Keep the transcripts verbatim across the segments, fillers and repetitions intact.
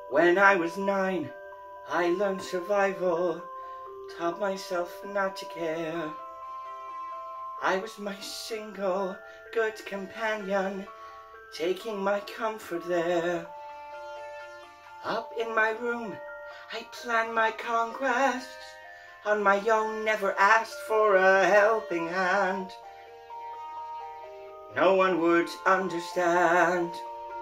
When I was nine, I learned survival, taught myself not to care. I was my single, good companion, taking my comfort there. Up in my room, I planned my conquests. On my own, never asked for a helping hand. No one would understand.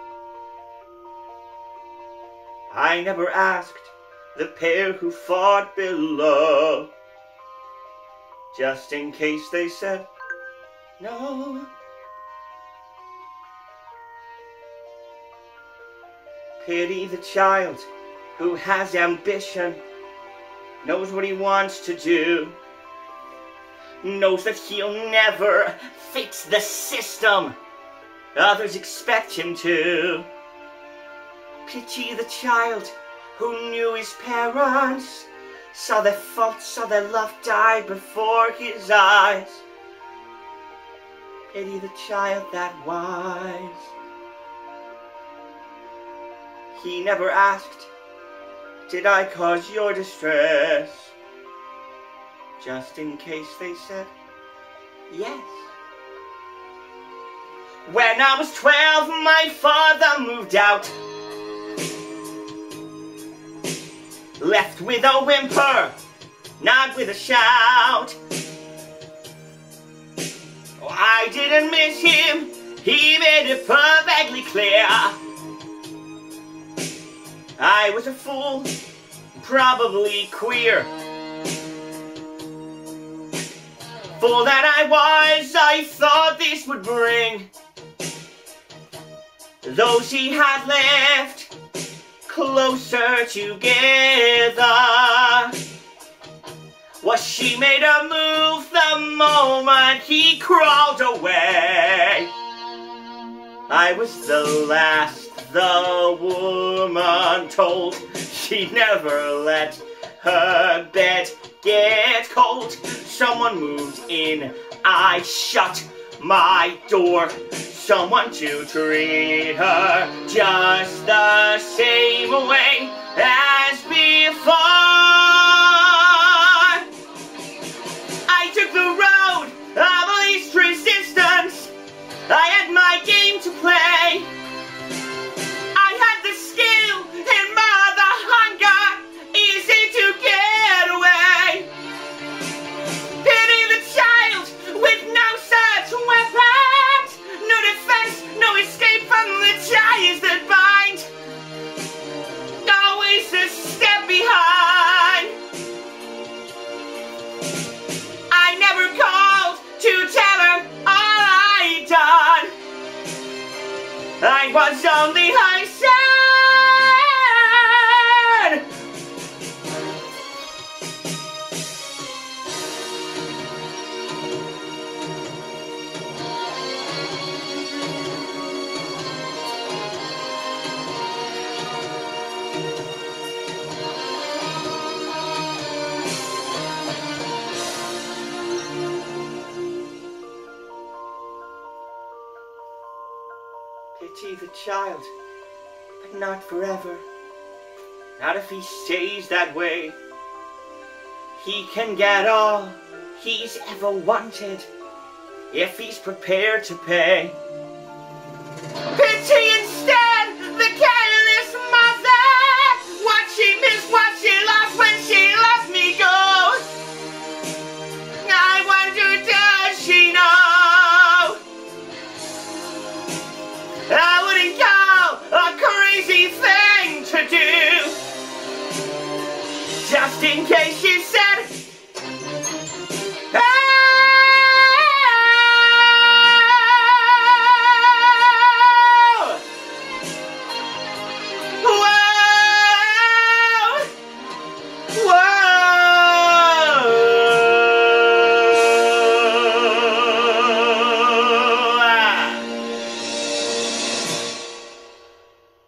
I never asked the pair who fought below, just in case they said no. Pity the child who has ambition, knows what he wants to do, knows that he'll never fix the system others expect him to. Pity the child who knew his parents, saw their faults, saw their love die before his eyes. Pity the child that wise. He never asked, did I cause your distress? Just in case they said yes. When I was twelve, my father moved out, left with a whimper, not with a shout. Oh, I didn't miss him, he made it perfectly clear. I was a fool, probably queer. Fool that I was, I thought this would bring those he had left closer together. Was she made a move the moment he crawled away? I was the last the woman told. She'd never let her bed get cold. Someone moved in, I shut my door. Someone to treat her just the same way as before. I took the road of least resistance. I had my game to play. I had the skill and mother hunger, easy to get away. Pity the child with no such weapons, no defense, no escape from the ties that bind. Always a step behind. I never called to tell her all I'd done. I was only I said. Pity the child, but not forever. Not if he stays that way. He can get all he's ever wanted if he's prepared to pay. Pity instead the careless mother, what she missed, what she lost when she let me go. I wonder, does she know? I wouldn't call a crazy thing to do, just in case she said